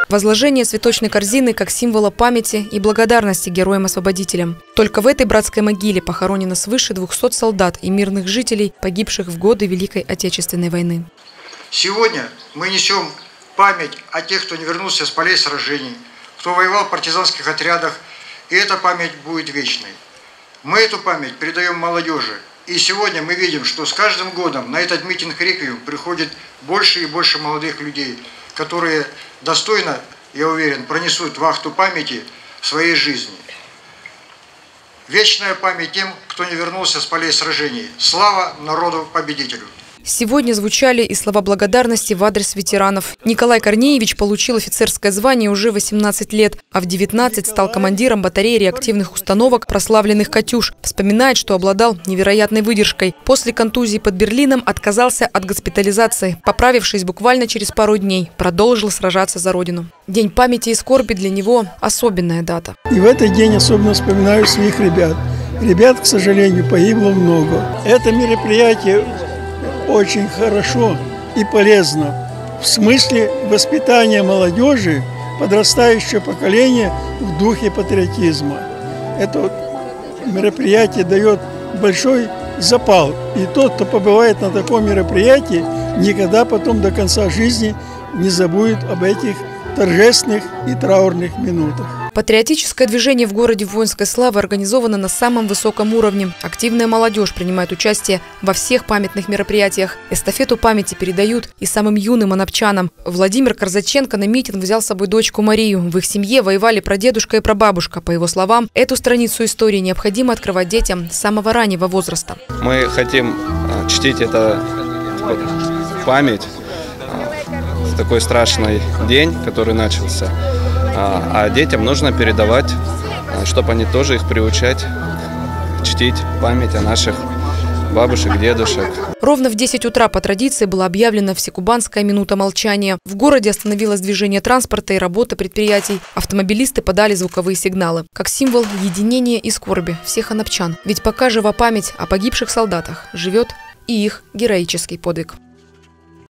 Возложение цветочной корзины как символа памяти и благодарности героям-освободителям. Только в этой братской могиле похоронено свыше 200 солдат и мирных жителей, погибших в годы Великой Отечественной войны. Сегодня мы несем память о тех, кто не вернулся с полей сражений, кто воевал в партизанских отрядах, и эта память будет вечной. Мы эту память передаем молодежи. И сегодня мы видим, что с каждым годом на этот митинг-реквием приходит больше и больше молодых людей, которые достойно, я уверен, пронесут вахту памяти в своей жизни. Вечная память тем, кто не вернулся с полей сражений. Слава народу-победителю! Сегодня звучали и слова благодарности в адрес ветеранов. Николай Корнеевич получил офицерское звание уже 18 лет, а в 19 стал командиром батареи реактивных установок прославленных «Катюш». Вспоминает, что обладал невероятной выдержкой. После контузии под Берлином отказался от госпитализации. Поправившись буквально через пару дней, продолжил сражаться за родину. День памяти и скорби для него – особенная дата. И в этот день особенно вспоминаю своих ребят. Ребят, к сожалению, погибло много. Это мероприятие очень хорошо и полезно в смысле воспитания молодежи, подрастающего поколения в духе патриотизма. Это мероприятие дает большой запал. И тот, кто побывает на таком мероприятии, никогда потом до конца жизни не забудет об этих торжественных и траурных минутах. Патриотическое движение в городе воинской славы организовано на самом высоком уровне. Активная молодежь принимает участие во всех памятных мероприятиях. Эстафету памяти передают и самым юным анапчанам. Владимир Корзаченко на митинг взял с собой дочку Марию. В их семье воевали прадедушка и прабабушка. По его словам, эту страницу истории необходимо открывать детям с самого раннего возраста. Мы хотим чтить эту память в такой страшный день, который начался. А детям нужно передавать, чтобы они тоже их приучать чтить память о наших бабушек, дедушек. Ровно в 10 утра по традиции была объявлена всекубанская минута молчания. В городе остановилось движение транспорта и работа предприятий. Автомобилисты подали звуковые сигналы, как символ единения и скорби всех анапчан. Ведь пока жива память о погибших солдатах, живет и их героический подвиг.